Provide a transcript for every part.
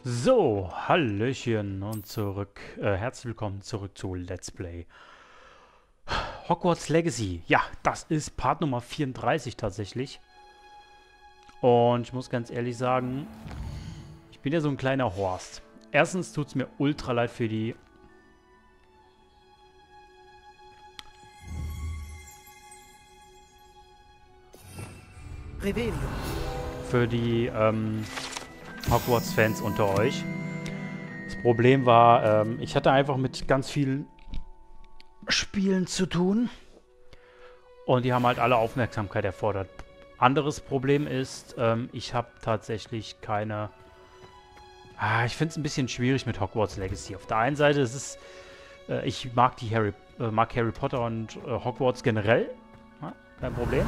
So, Hallöchen und herzlich willkommen zurück zu Let's Play Hogwarts Legacy. Ja, das ist Part Nummer 34 tatsächlich. Und ich muss ganz ehrlich sagen, ich bin ja so ein kleiner Horst. Erstens tut es mir ultra leid für die... Für die, Hogwarts-Fans unter euch. Das Problem war, ich hatte einfach mit ganz vielen Spielen zu tun. Und die haben halt alle Aufmerksamkeit erfordert. Anderes Problem ist, ich habe tatsächlich keine... ich finde es ein bisschen schwierig mit Hogwarts Legacy. Auf der einen Seite ist es... ich mag Harry Potter und Hogwarts generell. Ja, kein Problem.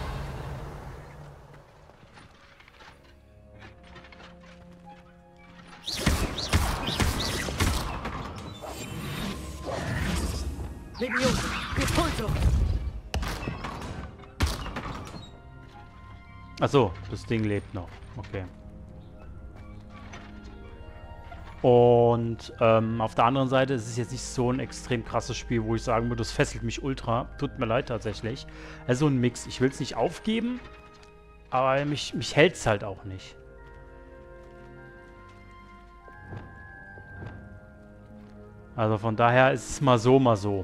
Achso, das Ding lebt noch. Okay. Und auf der anderen Seite ist es jetzt nicht so ein extrem krasses Spiel, wo ich sagen würde, das fesselt mich ultra. Tut mir leid tatsächlich. Also ein Mix. Ich will es nicht aufgeben, aber mich hält es halt auch nicht. Also von daher ist es mal so, mal so.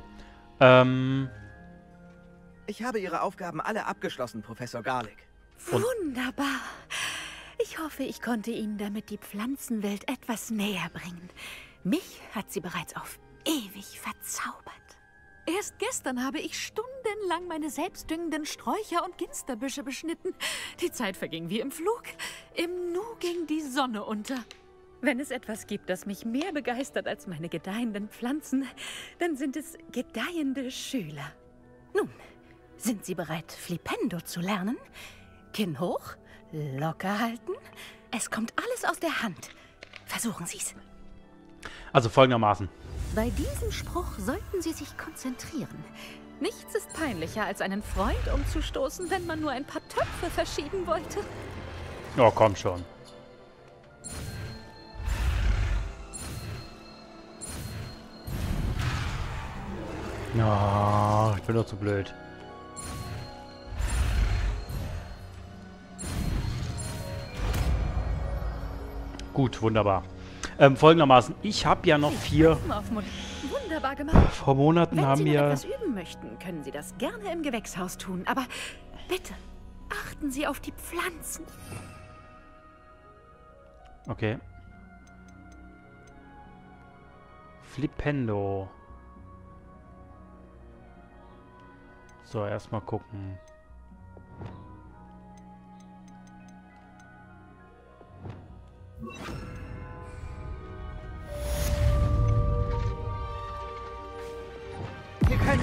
Ich habe Ihre Aufgaben alle abgeschlossen, Professor Garlick. Wunderbar. Ich hoffe, ich konnte Ihnen damit die Pflanzenwelt etwas näher bringen. Mich hat sie bereits auf ewig verzaubert. Erst gestern habe ich stundenlang meine selbstdüngenden Sträucher und Ginsterbüsche beschnitten. Die Zeit verging wie im Flug. Im Nu ging die Sonne unter. Wenn es etwas gibt, das mich mehr begeistert als meine gedeihenden Pflanzen, dann sind es gedeihende Schüler. Nun, sind Sie bereit, Flipendo zu lernen? Kinn hoch, locker halten. Es kommt alles aus der Hand. Versuchen Sie es. Also folgendermaßen. Bei diesem Spruch sollten Sie sich konzentrieren. Nichts ist peinlicher, als einen Freund umzustoßen, wenn man nur ein paar Töpfe verschieben wollte. Oh, komm schon. Ja, ich bin doch zu blöd. Gut, wunderbar. Folgendermaßen, ich habe ja noch 4... Wunderbar gemacht. Vor Monaten Wenn haben Sie noch wir... etwas üben möchten, können Sie das gerne im Gewächshaus tun. Aber bitte, achten Sie auf die Pflanzen. Okay. Flipendo. So, erstmal gucken. Hier keine.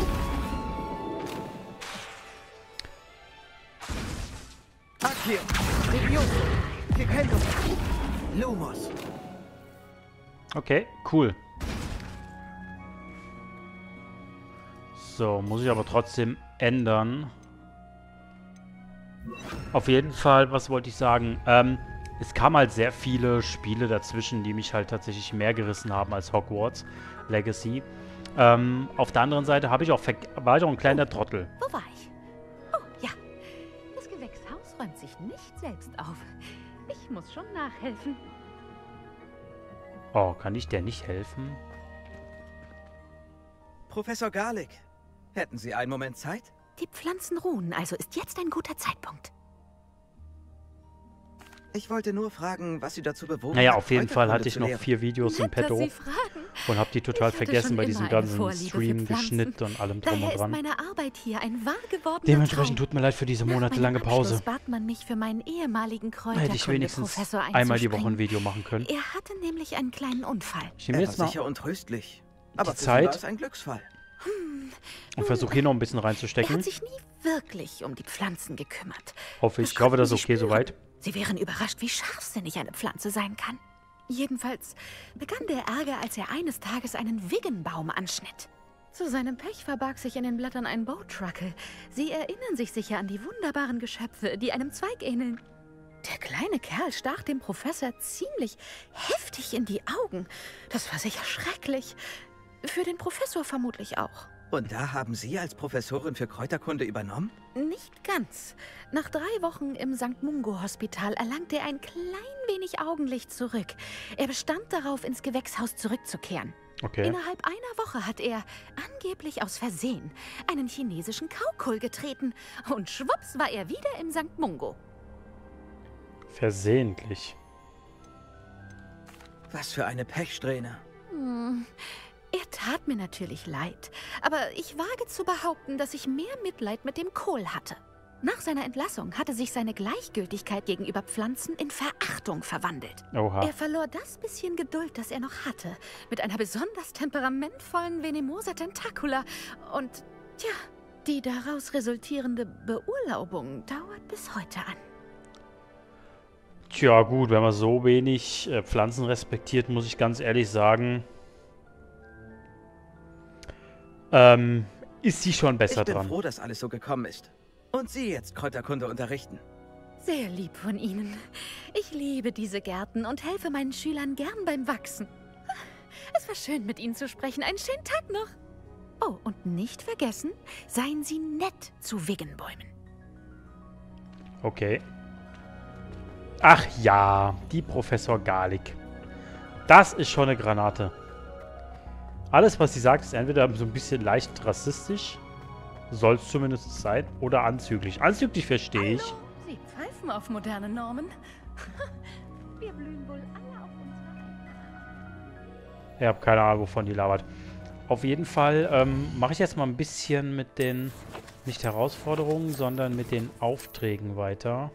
Akio, Levioso, Flipendo, Lumos. Okay, cool. So, muss ich aber trotzdem ändern. Auf jeden Fall, was wollte ich sagen? Es kamen halt sehr viele Spiele dazwischen, die mich halt tatsächlich mehr gerissen haben als Hogwarts Legacy. Auf der anderen Seite war ich auch ein kleiner Trottel. Wo war ich? Oh, ja. Das Gewächshaus räumt sich nicht selbst auf. Ich muss schon nachhelfen. Oh, kann ich der nicht helfen? Professor Garlick, hätten Sie einen Moment Zeit? Die Pflanzen ruhen, also ist jetzt ein guter Zeitpunkt. Ich wollte nur fragen, was Sie dazu bewogen Naja, hat, auf jeden Fall Kräuterkunde hatte ich zu noch lehren. 4 Videos im Nett, dass Petto Sie fragen. und habe die total Ich hatte vergessen schon bei immer diesem eine ganzen Vorliebe für Stream, Pflanzen. Geschnitt und allem drum Daher und ist dran. meine Arbeit hier ein wahr gewordener Dementsprechend Traum. tut mir leid für diese Nach monatelange meinem Abschluss Pause. bat man mich für meinen ehemaligen Hätte ich wenigstens Kräuterkunde-Professor einmal die Woche ein einzuspringen. Video machen können. Er hatte nämlich einen kleinen Unfall. Ich nehme Er war jetzt mal sicher und tröstlich. Aber für Sie Zeit. war es ein Glücksfall. und versuche hier noch ein bisschen Er reinzustecken. hat sich nie wirklich um die Pflanzen gekümmert. Hoffe ich. Das Ich hoffe, das konnten ist Sie okay spüren. soweit. Sie wären überrascht, wie scharfsinnig eine Pflanze sein kann. Jedenfalls begann der Ärger, als er eines Tages einen Wiggenbaum anschnitt. Zu seinem Pech verbarg sich in den Blättern ein Bowtruckle. Sie erinnern sich sicher an die wunderbaren Geschöpfe, die einem Zweig ähneln. Der kleine Kerl stach dem Professor ziemlich heftig in die Augen. Das war sicher schrecklich. Für den Professor vermutlich auch. Und da haben Sie als Professorin für Kräuterkunde übernommen? Nicht ganz. Nach 3 Wochen im St. Mungo-Hospital erlangte er ein klein wenig Augenlicht zurück. Er bestand darauf, ins Gewächshaus zurückzukehren. Okay. Innerhalb einer Woche hat er, angeblich aus Versehen, einen chinesischen Kaukohl getreten. Und schwupps war er wieder im St. Mungo. Versehentlich. Was für eine Pechsträhne. Er tat mir natürlich leid, aber ich wage zu behaupten, dass ich mehr Mitleid mit dem Kohl hatte. Nach seiner Entlassung hatte sich seine Gleichgültigkeit gegenüber Pflanzen in Verachtung verwandelt. Oha. Er verlor das bisschen Geduld, das er noch hatte, mit einer besonders temperamentvollen Venemosa tentacula. Und, tja, die daraus resultierende Beurlaubung dauert bis heute an. Tja, gut, wenn man so wenig Pflanzen respektiert, muss ich ganz ehrlich sagen, ist sie schon besser Ich bin dran. froh, dass alles so gekommen ist. Und Sie jetzt Kräuterkunde unterrichten. Sehr lieb von Ihnen. Ich liebe diese Gärten und helfe meinen Schülern gern beim Wachsen. Es war schön, mit Ihnen zu sprechen. Einen schönen Tag noch. Oh, und nicht vergessen, seien Sie nett zu Wiggenbäumen. Okay. Ach ja, die Professor Garlick. Das ist schon eine Granate. Alles, was sie sagt, ist entweder so ein bisschen leicht rassistisch, soll es zumindest sein, oder anzüglich. Anzüglich verstehe ich. Hallo, Sie pfeifen auf moderne Normen. Wir blühen wohl alle auf unsere... Ich habe keine Ahnung, wovon die labert. Auf jeden Fall mache ich jetzt mal ein bisschen mit den, nicht Herausforderungen, sondern mit den Aufträgen weiter.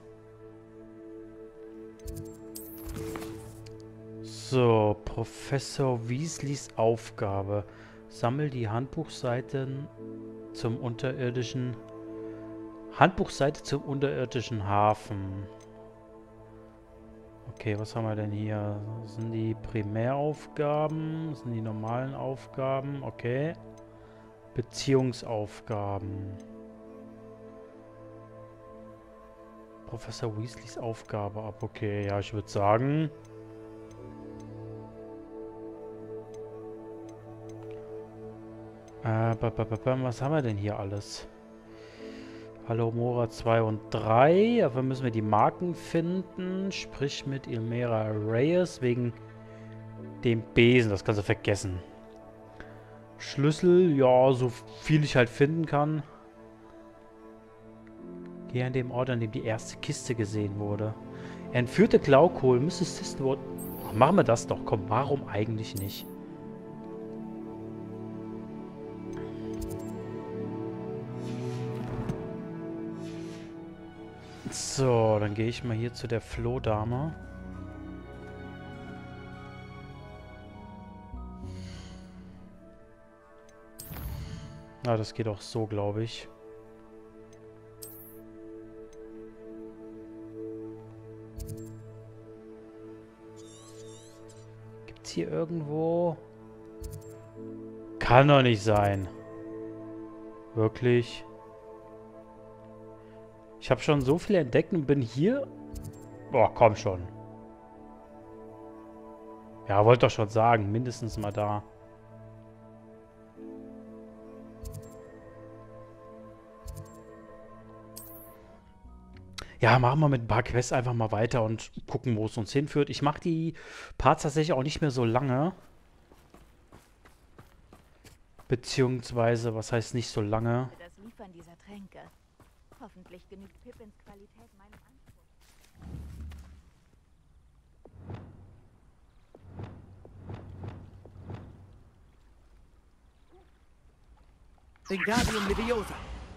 So, Professor Weasleys Aufgabe. Sammel die Handbuchseiten zum unterirdischen... Handbuchseite zum unterirdischen Hafen. Okay, was haben wir denn hier? Das sind die Primäraufgaben? Das sind die normalen Aufgaben? Okay. Beziehungsaufgaben. Professor Weasleys Aufgabe ab. Okay, ja, ich würde sagen... was haben wir denn hier alles? Hallo Mora 2 und 3. Dafür müssen wir die Marken finden. Sprich mit Ilmera Reyes wegen dem Besen. Das kannst du vergessen. Schlüssel, ja, so viel ich halt finden kann. Geh an dem Ort, an dem die erste Kiste gesehen wurde. Er entführte Glaukohl. Mrs. Sistwood. Machen wir das doch. Komm, warum eigentlich nicht? So, dann gehe ich mal hier zu der Flohdame. Ah, das geht auch so, glaube ich. Gibt's hier irgendwo... Kann doch nicht sein. Wirklich? Ich habe schon so viel entdeckt und bin hier... Boah, komm schon. Ja, wollte doch schon sagen. Mindestens mal da. Ja, machen wir mit ein paar Quests einfach mal weiter und gucken, wo es uns hinführt. Ich mache die Parts tatsächlich auch nicht mehr so lange. Beziehungsweise, was heißt nicht so lange? Das Liefern dieser Tränke. Hoffentlich genügt Pippins Qualität meinem Anspruch. Wingardium Leviosa.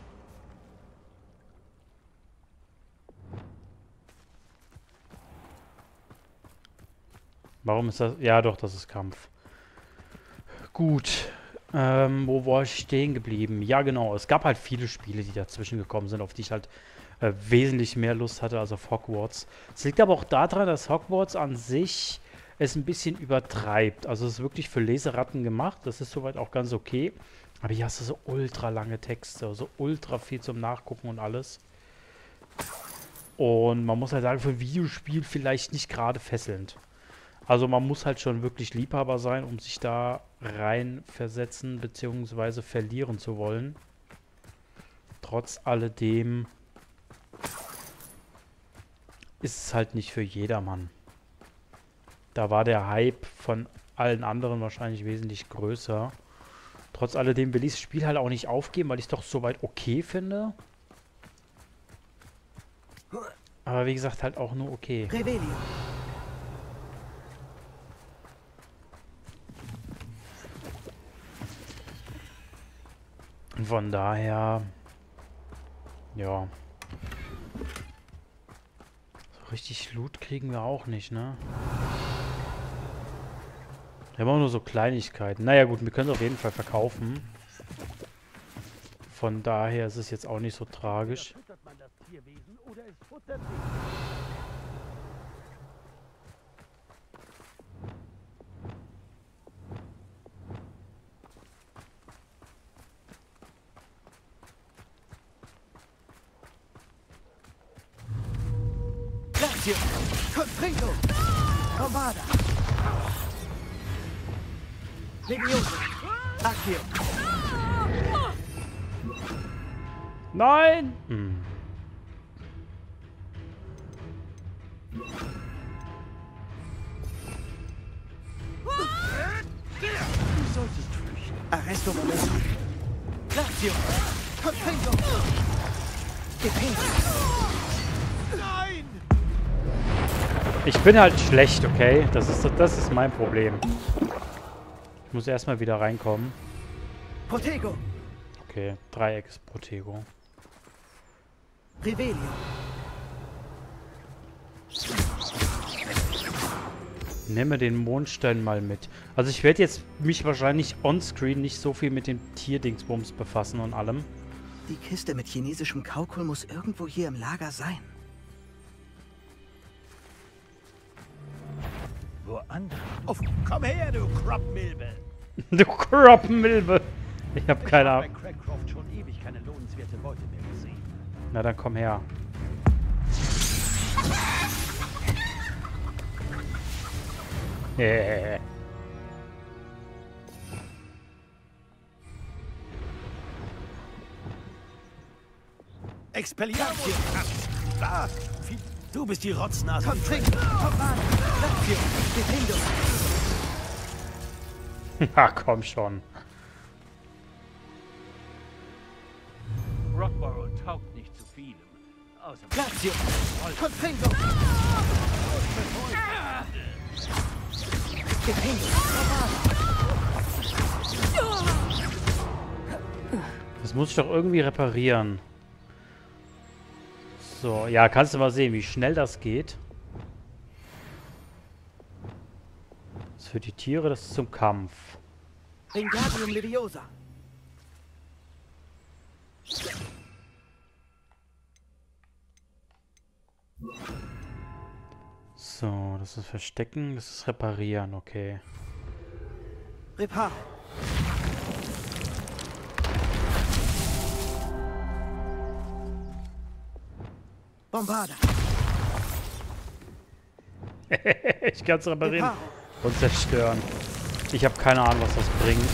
Warum ist das? Ja, doch, das ist Kampf. Gut. Wo war ich stehen geblieben? Ja, genau. Es gab halt viele Spiele, die dazwischen gekommen sind, auf die ich halt wesentlich mehr Lust hatte als auf Hogwarts. Es liegt aber auch daran, dass Hogwarts an sich es ein bisschen übertreibt. Also es ist wirklich für Leseratten gemacht. Das ist soweit auch ganz okay. Aber hier hast du so ultra lange Texte, so ultra viel zum Nachgucken und alles. Und man muss halt sagen, für ein Videospiel vielleicht nicht gerade fesselnd. Also man muss halt schon wirklich Liebhaber sein, um sich da reinversetzen bzw. verlieren zu wollen. Trotz alledem ist es halt nicht für jedermann. Da war der Hype von allen anderen wahrscheinlich wesentlich größer. Trotz alledem will ich das Spiel halt auch nicht aufgeben, weil ich es doch soweit okay finde. Aber wie gesagt, halt auch nur okay. Revelio. Und von daher, ja. So richtig Loot kriegen wir auch nicht, ne? Wir haben auch nur so Kleinigkeiten. Naja gut, wir können es auf jeden Fall verkaufen. Von daher ist es jetzt auch nicht so tragisch. Lazio. Confringo. Bombarda. Legioso. Accio. Nein! Du solltest flüchten. Arresto Momento. Lazio. Confringo. Depende. Nein! Ich bin halt schlecht, okay? Das ist mein Problem. Ich muss erstmal wieder reinkommen. Protego. Okay, Dreieck ist Protego. Revelio. Nehme den Mondstein mal mit. Also ich werde jetzt mich wahrscheinlich onscreen nicht so viel mit dem Tierdingsbums befassen und allem. Die Kiste mit chinesischem Kaukol muss irgendwo hier im Lager sein. Woanders? Komm her, du Kropmilbe! Du Kropmilbe! Ich habe keine Ahnung. Ich habe bei Cragcroft schon ewig keine lohnenswerte Beute mehr gesehen. Na dann komm her. Expelliarmus! Ah, du bist die Rotznase. Confringo. Bombarda. Lazio. Dependo. Ha, komm schon. Rockborough taugt nicht zu vielem. Außer Lazio. Confringo. Dependo. Das muss ich doch irgendwie reparieren. So, ja, kannst du mal sehen, wie schnell das geht. Das ist für die Tiere, das ist zum Kampf. Wingardium Leviosa. So, das ist Verstecken, das ist Reparieren, okay. Reparo. Bombarda. Ich kann es reparieren Reparo. und zerstören. Ich habe keine Ahnung, was das bringt.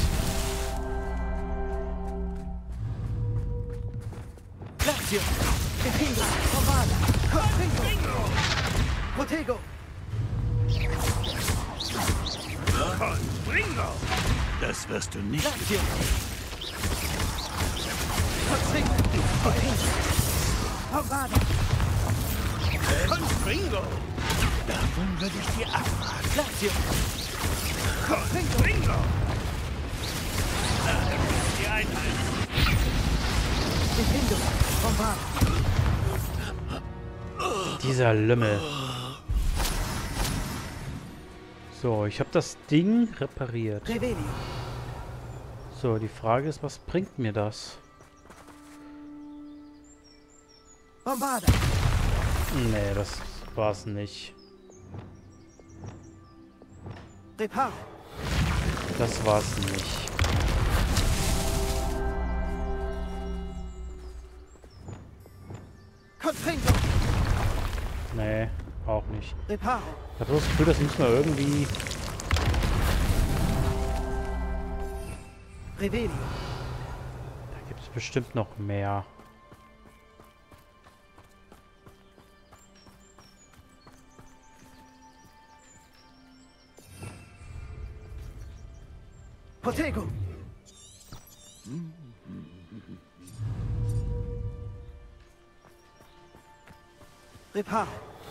Lazio. Dependo. Bombarda. Confringo. Protego. Confringo! Das wirst du nicht. Lazio. Confringo. Dependo. Bombarda. Confringo! Davon würde ich dir abraten. Lazio. Confringo! Na, dann müssen die einhalten. Dependo. Bombarda. Dieser Lümmel. So, ich habe das Ding repariert. Revelio. So, die Frage ist, was bringt mir das? Bombarda. Nee, das war's nicht. Reparo. Das war's nicht. Confringo. Nee, auch nicht. Reparo. Ich habe so das Gefühl, das müssen wir irgendwie... Revelio. Da gibt es bestimmt noch mehr. Protego. Reparo.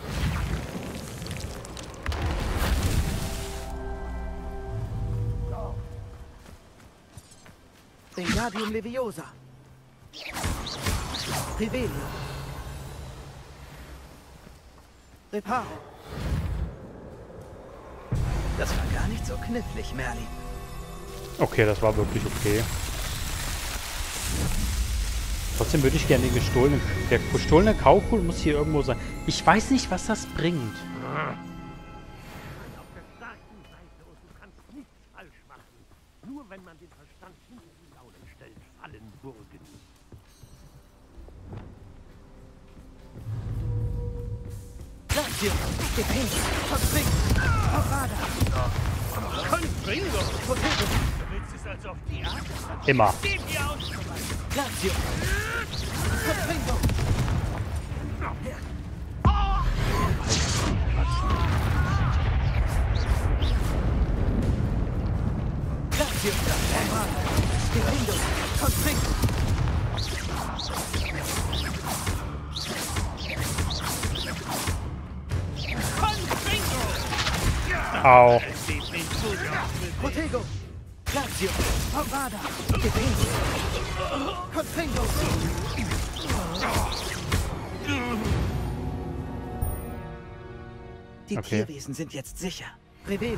Wingardium Leviosa. Revelio. Reparo. Das war gar nicht so knifflig, Merlin. Okay, das war wirklich okay. Trotzdem würde ich gerne den gestohlenen... Der gestohlene Kaukul muss hier irgendwo sein. Ich weiß nicht, was das bringt. Auf der starken Seite und du kannst nichts falsch machen. Nur wenn man den Verstand hinter die Launen stellt, fallen Burgen. Lazio. Gefäß. Verspringt. Parada. Confringo! Protego. Du willst es also auf die Art? Immer. Geh dir aus! Lazio. Verspringo. Lazio. Parada. Gefäß. Verspringt. Au. Protego. Lazio. Parada. Gefäß. Confringo. Die Okay. Tierwesen sind jetzt sicher. Revelio.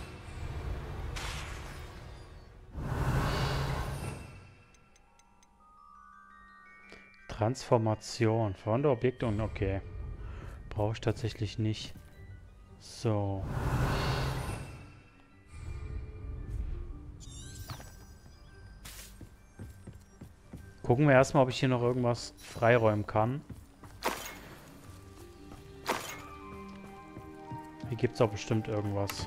Transformation. Verwandte Objekte und okay. Brauche ich tatsächlich nicht. So. Gucken wir erstmal, ob ich hier noch irgendwas freiräumen kann. Hier gibt es auch bestimmt irgendwas.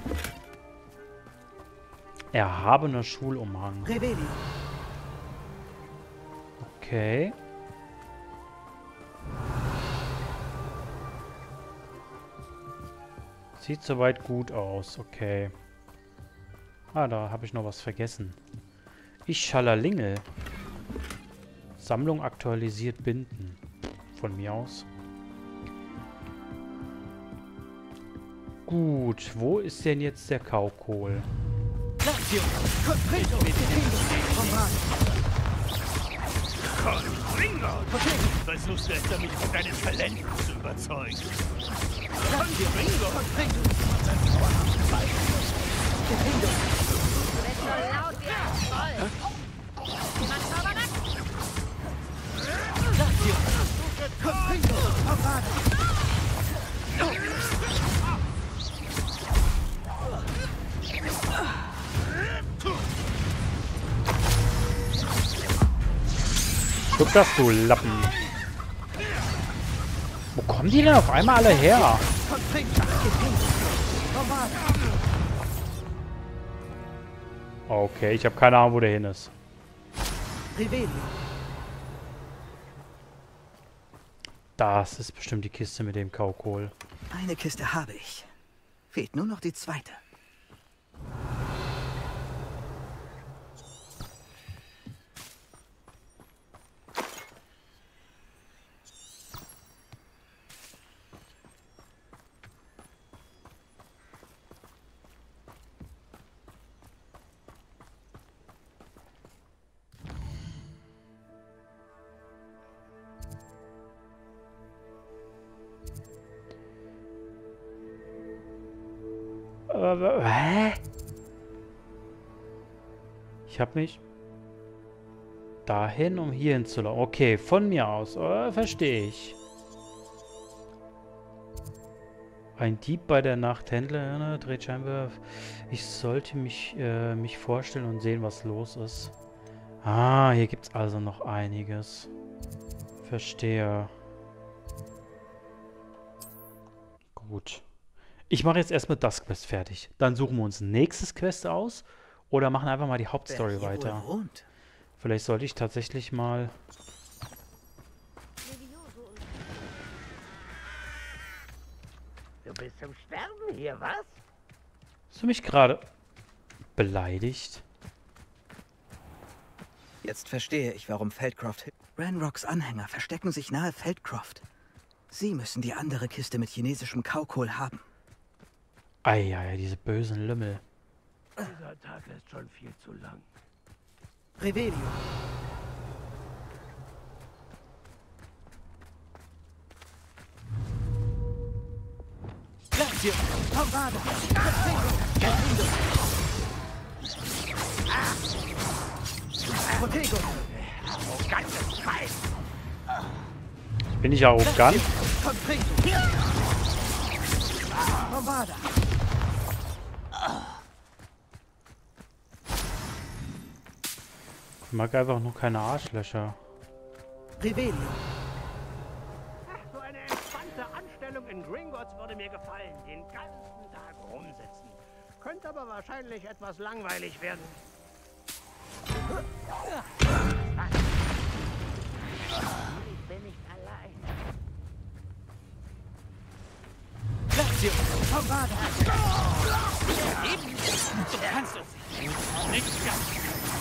Erhabener Schulumhang. Revelio. Okay. Sieht soweit gut aus. Okay. Ah, da habe ich noch was vergessen. Ich Schallerlingel. Sammlung aktualisiert binden. Von mir aus. Gut, wo ist denn jetzt der Kaukohl? Lazio. Confringo. Gefäß. Parada. Confringo! Versuchst du es damit, von deinem Talent zu überzeugen? Confringo! Gefäß. Lazio. Confringo. Parada. Guck das, du Lappen. Wo kommen die denn auf einmal alle her? Confringo. Gefäß. Parada. Okay, ich habe keine Ahnung, wo der hin ist. Revelio. Das ist bestimmt die Kiste mit dem Kaukohl. Eine Kiste habe ich. Fehlt nur noch die zweite. Hä? Ich habe mich dahin, um hier hinzulaufen. Okay, von mir aus. Verstehe ich. Ein Dieb bei der Nachthändler dreht scheinbar... Ich sollte mich vorstellen und sehen, was los ist. Ah, hier gibt es also noch einiges. Verstehe. gut. Ich mache jetzt erstmal das Quest fertig. Dann suchen wir uns ein nächstes Quest aus oder machen einfach mal die Hauptstory Wer hier wohl weiter. wohnt? Vielleicht sollte ich tatsächlich mal... Du bist zum Sterben hier, was? Hast du mich gerade beleidigt? Jetzt verstehe ich, warum Feldcroft... Ranrocks Anhänger verstecken sich nahe Feldcroft. Sie müssen die andere Kiste mit chinesischem Kaukohl haben. Eieiei, diese bösen Lümmel. Dieser Tag ist schon viel zu lang. Revelio. Lazio. Torvada. Protego. Arrogantes Schwein! Bin ich arrogant? Confringo. Torvada. Ich mag einfach nur keine Arschlöcher. Revelio. So eine entspannte Anstellung in Gringotts würde mir gefallen. Den ganzen Tag rumsitzen. Könnte aber wahrscheinlich etwas langweilig werden. Ich bin nicht allein. Lazio. Torvada. Du kannst es nicht ganz.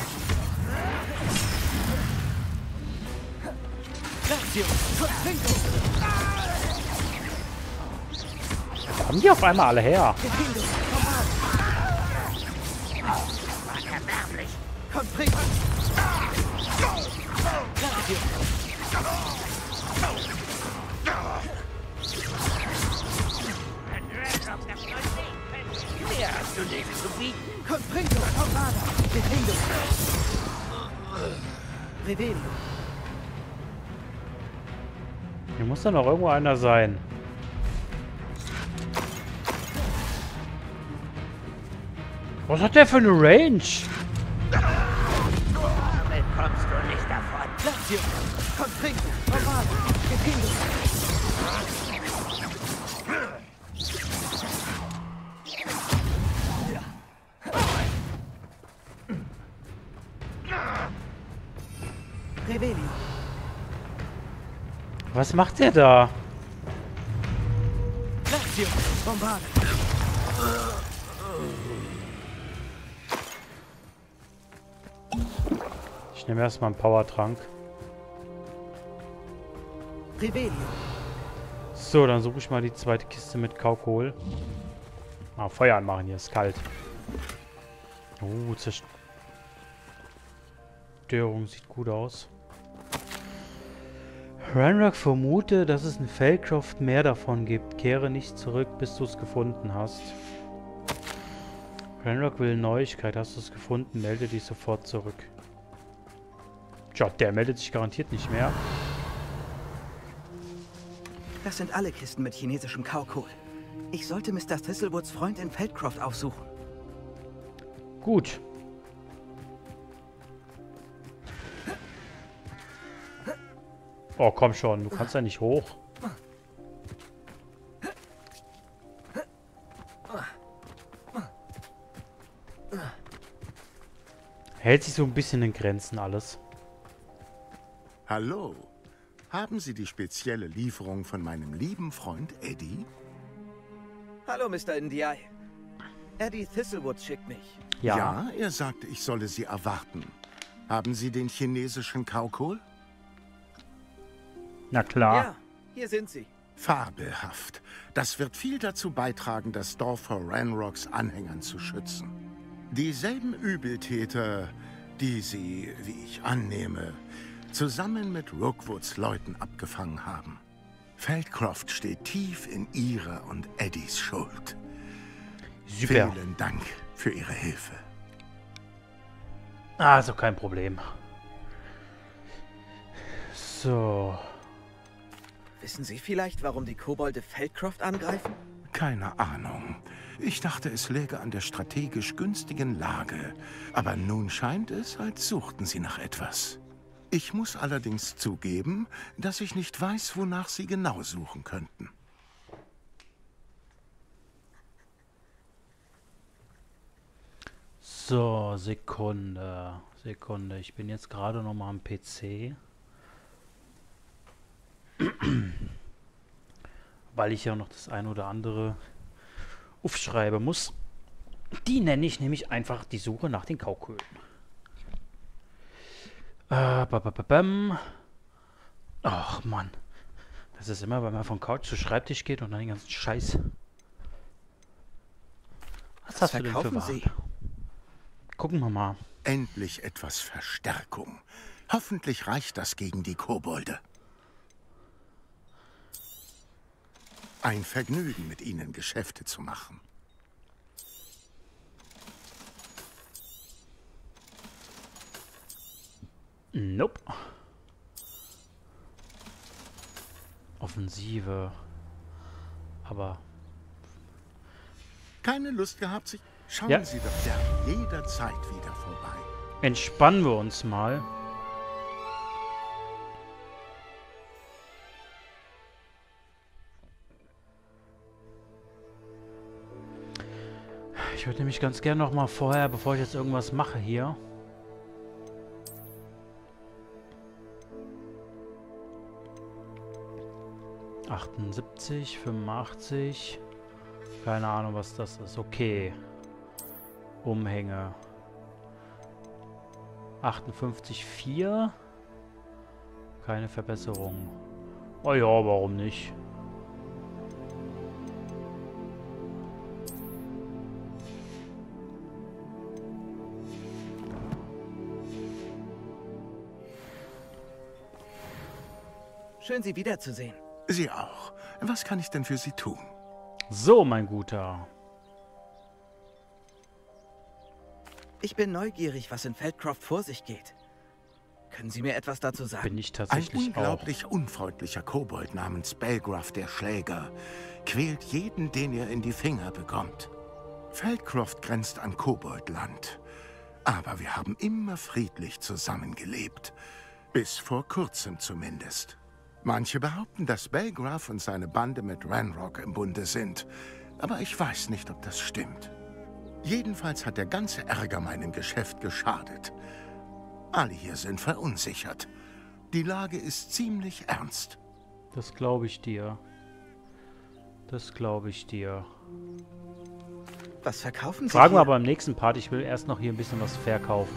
Lazio. Confringo. Wo kommen die auf einmal alle her? Gefindo. Torvada. War erbärmlich. Confringo. Lazio. Wenn Ranrock das neu sehen könnte. Mehr hast du nicht zu bieten. Confringo. Torvada. Gefindo. Revelio. Hier muss doch noch irgendwo einer sein. Was hat der für eine Range? Damit kommst du nicht davon. Lazio. Confringo. Torvada. Gefindo. Revelio. Was macht der da? Lazio. Bombarda. Ich nehme erstmal einen Powertrank. Revelio. So, dann suche ich mal die zweite Kiste mit Kaukohl. Ah, Feuer anmachen, hier ist kalt. Zerstörung sieht gut aus. Ranrock vermute, dass es in Feldcroft mehr davon gibt. Kehre nicht zurück, bis du es gefunden hast. Ranrock will Neuigkeit. Hast du es gefunden? Melde dich sofort zurück. Tja, der meldet sich garantiert nicht mehr. Das sind alle Kisten mit chinesischem Kaukohl. Ich sollte Mr. Thistlewoods Freund in Feldcroft aufsuchen. Gut. Oh, komm schon. Du kannst ja nicht hoch. Hält sich so ein bisschen in Grenzen alles. Hallo. Haben Sie die spezielle Lieferung von meinem lieben Freund Eddie? Hallo, Mr. Ndiaye. Eddie Thistlewoods schickt mich. Ja. Er sagte, ich solle Sie erwarten. Haben Sie den chinesischen Kaukohl? Na klar. Ja, hier sind sie. Fabelhaft. Das wird viel dazu beitragen, das Dorf vor Ranrocks Anhängern zu schützen. Dieselben Übeltäter, die Sie, wie ich annehme, zusammen mit Rookwoods Leuten abgefangen haben. Feldcroft steht tief in Ihrer und Eddies Schuld. Super. Vielen Dank für Ihre Hilfe. Also kein Problem. So. Wissen Sie vielleicht, warum die Kobolde Feldcroft angreifen? Keine Ahnung. Ich dachte, es läge an der strategisch günstigen Lage. Aber nun scheint es, als suchten sie nach etwas. Ich muss allerdings zugeben, dass ich nicht weiß, wonach sie genau suchen könnten. So, Sekunde. Sekunde. Ich bin jetzt gerade noch mal am PC. Weil ich ja noch das ein oder andere aufschreiben muss. Die nenne ich nämlich einfach die Suche nach den Kauköhlen. Ach Mann. Das ist immer, wenn man von Couch zu Schreibtisch geht und dann den ganzen Scheiß. Was hast du denn für Waren? Gucken wir mal. Endlich etwas Verstärkung. Hoffentlich reicht das gegen die Kobolde. Ein Vergnügen, mit ihnen Geschäfte zu machen. Nope. Offensive. Aber... Keine Lust gehabt, sich... Schauen Ja. Sie doch gern jederzeit wieder vorbei. Entspannen wir uns mal. Ich würde nämlich ganz gerne noch mal vorher, bevor ich jetzt irgendwas mache hier... ...78, 85... Keine Ahnung, was das ist. Okay. Umhänge. 58,4. Keine Verbesserung. Oh ja, warum nicht? Schön, Sie wiederzusehen. Sie auch. Was kann ich denn für Sie tun? So, mein Guter. Ich bin neugierig, was in Feldcroft vor sich geht. Können Sie mir etwas dazu sagen? Bin ich Ein tatsächlich unglaublich unfreundlicher Kobold namens Belgraf der Schläger quält jeden, den er in die Finger bekommt. Feldcroft grenzt an Koboldland. Aber wir haben immer friedlich zusammengelebt. Bis vor kurzem zumindest. Manche behaupten, dass Belgraf und seine Bande mit Ranrock im Bunde sind. Aber ich weiß nicht, ob das stimmt. Jedenfalls hat der ganze Ärger meinem Geschäft geschadet. Alle hier sind verunsichert. Die Lage ist ziemlich ernst. auch. Das glaube ich dir. Das glaube ich dir. Was verkaufen Sie Fragen wir hier? aber im nächsten Part. Ich will erst noch hier ein bisschen was verkaufen.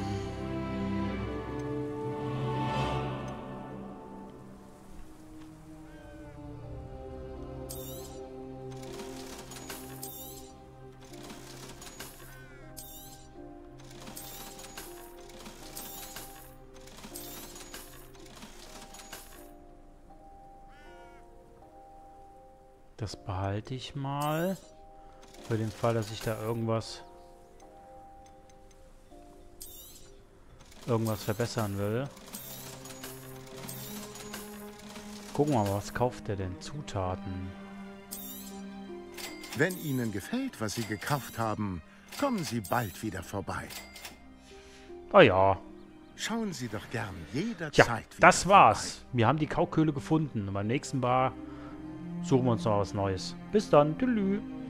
Das behalte ich mal. Für den Fall, dass ich da irgendwas verbessern will. Gucken wir mal, was kauft der denn? Zutaten. Wenn Ihnen gefällt, was Sie gekauft haben, kommen Sie bald wieder vorbei. Oh ja. Schauen Sie doch gern jederzeit Tja, wieder das war's. Wir haben die Kauköhle gefunden. Und beim nächsten Mal suchen wir uns noch was Neues. Bis dann. Tschüss.